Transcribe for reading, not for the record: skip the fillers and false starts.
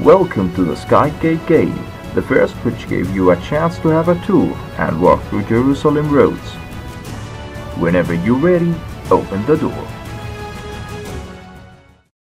Welcome to the Skygate game, the first which gave you a chance to have a tour and walk through Jerusalem roads. Whenever you're ready, open the door.